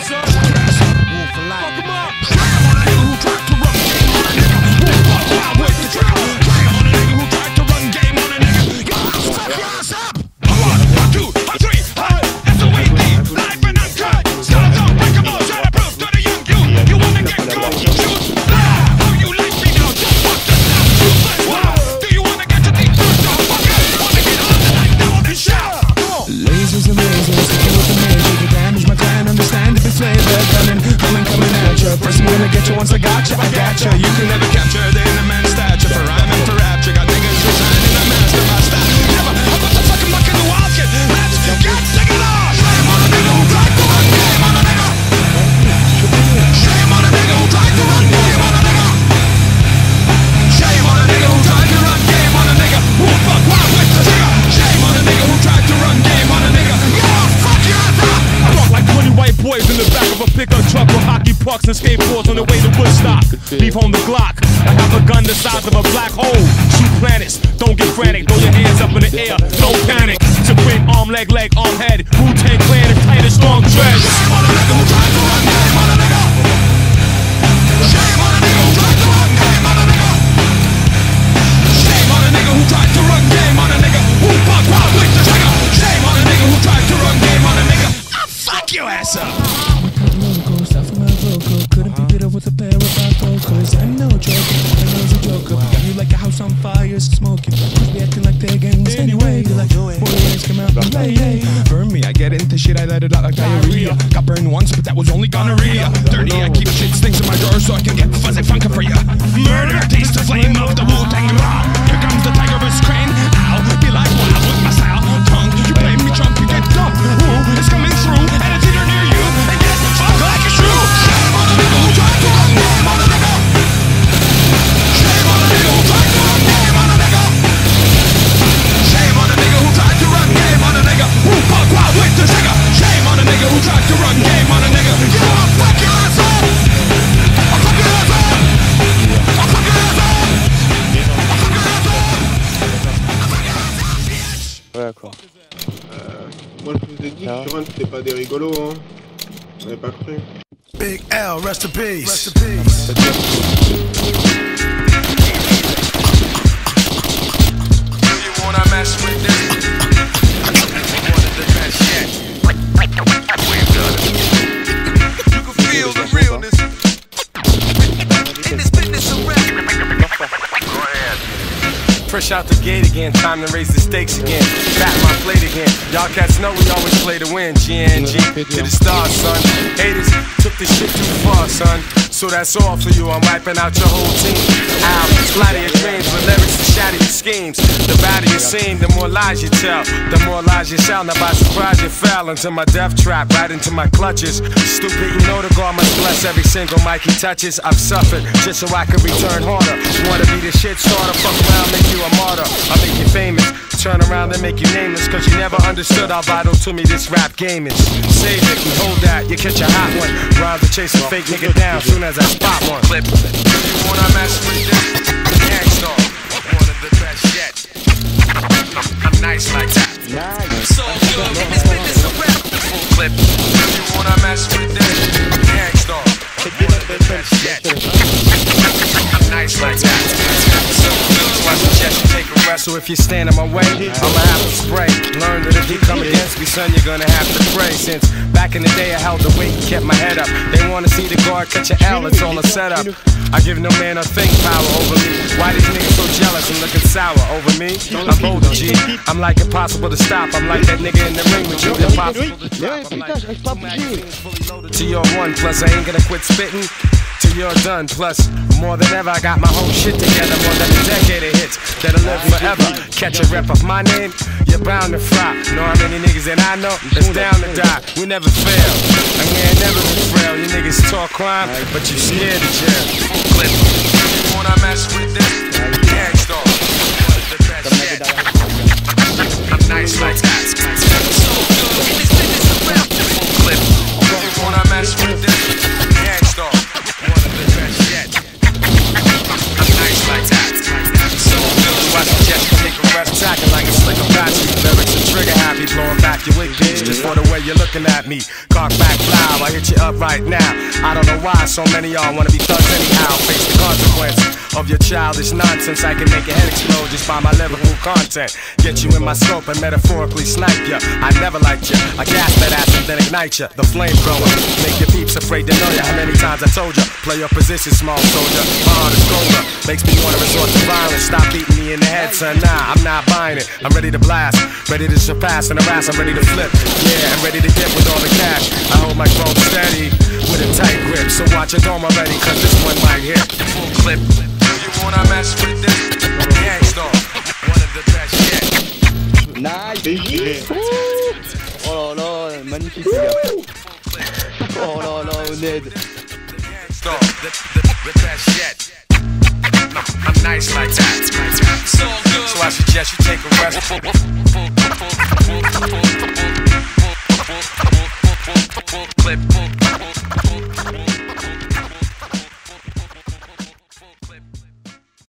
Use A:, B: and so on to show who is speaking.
A: son. Wolf for life. Fuck him up. Slam on a nigga who tried to run game on a nigga. Wolf wild with the trigger. Slam on a nigga who tried to run game on a nigga. Yo, fuck your ass up. One, two, three, it's the way deep. Life and uncut. Skeleton, break 'em all. Shut up, proof to the young you. You wanna get caught? Shoot. Do you like me now? Just fuck the sound. Shoot, wow. Do you wanna get your teeth first? Don't fuck it. Wanna get on the night now and shout.
B: Lasers and razors, sticking with the major to damage my clan. Understand if it's flavor coming at ya. First I'm gonna get you once I got ya. You can never capture the inner man's stature. For rhyming for rapture, got niggas resigning a master my style. Never, I'm about to fucking muck in the wild kid. Let's get sick it off. Shame on a nigga who tried to run game on a nigga. Shame on a nigga who tried to run game on a nigga. Shame on a nigga who tried to run game on a nigga. Who fuck wild with the trigger. Shame on a nigga who tried to run game on a nigga. Yeah, fuck your ass up.
A: I walk like 20 white boys in the back of a pickup truck with hockey pucks and skateboards on the way to Woodstock. Leave home the Glock. I have a gun the size of a black hole. Shoot planets. Don't get frantic. Throw your hands up in the air. Don't panic. Supreme arm, leg, arm, head. Wu-Tang Clan is tight as strong dreads. Shame on a nigga who tried to run game on a nigga. Shame on a nigga who tried to run game on a nigga. Shame on a nigga who tried to run game on a nigga. Who fuck wild with the trigger. Shame on a nigga who tried to run game on a nigga. I'll fuck your ass up. Couldn't pick it up with a pair of bifocals. I'm no joker, I know it's a joker. Got you like a house on fire, smoking. Be acting like they're gangs anyway. You're like, boys come out and play. Burn me, I get into shit, I let it out like diarrhea. Got burned once, but that was only gonorrhea. Dirty, I keep shit stinks in my drawer so I can get fuzzy funkin' for ya. Murder, taste the flame of the Wu-Tang raw. Here comes the tigerous crane. Ow, be like wild with my style. Tongue, you play me drunk, you get dumped. Ooh, it's coming through, and it's either near you. And get fucked like it's true. Shame on a nigga who tried to run game on a nigga. Shame on a nigga who tried to run game on a nigga. Shame on a nigga who tried to run game on a nigga. Who fuck wild with the trigger. Shame on a nigga who tried to run game on a nigga. You I'll fuck your ass up. I'll fuck your ass up. I'll fuck your ass up. I'll fuck your ass up. I'll fuck your ass up, bitch.
C: Ouais, quoi.
D: Moi je vous ai dit que sur un c'était pas des rigolos, hein. Vous m'avez pas cru.
E: Big L, rest in peace. Rest in peace.
A: You wanna mess with this? One of the best yet. We've done it. You can feel the realness. In this business of rap. Go ahead.
F: Fresh out the gate again, time to raise the stakes again. Back my plate again. Y'all cats know we always play to win. GNG to the stars, son. Haters took this shit too far, son. So that's all for you. I'm wiping out your whole team. I'll splatter your dreams with lyrics to shatter your schemes. The badder you seem, the more lies you tell. The more lies you sound. Now by surprise you fell into my death trap, right into my clutches. Stupid, you know the God must bless every single mic he touches. I've suffered just so I can return harder. Wanna be the shit starter? Fuck around, make you a martyr. I'll make you famous. Turn around and make you nameless. Cause you never understood how vital to me this rap game is. Save it and hold that, you catch a hot one. Rhymes to chase a fake nigga down soon as I spot one. Clip. You wanna mess with this? Gangstar, one of the best yet. I'm nice like that. So good in this business of rap. Full clip. You wanna mess with this? Gangstar, one of the best yet. I'm nice like that. So good. So I suggest you take a rest. So if you stand in my way, I'ma have to spray. Learn that if you come against me, son, you're gonna have to pray. Since back in the day I held the weight and kept my head up. They wanna see the guard catch an L, it's all a setup. I give no man a thing power over me. Why these niggas so jealous and looking sour over me? I'm bolder, G. I'm like impossible to stop. I'm like that nigga in the ring with you. Impossible to stop. I'm like 2 magazines fully loaded to your 1. Plus I ain't gonna quit spitting till you're done. Plus, more than ever, I got my whole shit together. More than a decade of hits that'll live forever. Catch a rep of my name, you're bound to fry. Know how many niggas that I know that's down to die. We never fail, and we ain't never been frail. You niggas talk crime, but you scared of jail. Clip. You wanna mess with this? Gangstar, one of the best yet. I'm nice like that. So good in this business of rap. Clip. You wanna mess with this? Gangstar, one of the best yet. I'm nice like that. So good. So I suggest you take a rest, tacking like a slick Apache. Lyrics and trigger happy, blowing back your wig, bitch. Just for the way you're looking at me. Cock back loud, how I hit you up right now. I don't know why so many y'all wanna be thugs anyhow. Face the consequence of your childish nonsense. I can make your head explode just by my lyrical content. Get you in my scope and metaphorically snipe ya. I never liked ya. I gas that ass and then ignite ya. The flamethrower. Make your peeps afraid to know ya. How many times I told ya? Play your position, small soldier. My heart is colder. Makes me wanna resort to violence. Stop beating me in the head, son. Nah, I'm not buying it. I'm ready to blast. Ready to surpass and harass. I'm ready to flip. Yeah, I'm ready to get with all the cash. I hold my phone steady with a tight grip. So watch your dome already, cause this one might hit. Full clip. Do you wanna mess with this? Gangstar. One of the best yet.
C: Nice. Oh là là, magnifique les gars. Oh là là, Ned.
F: Gangstar. The best yet. I'm nice like that. So I suggest you take a rest. Full clip.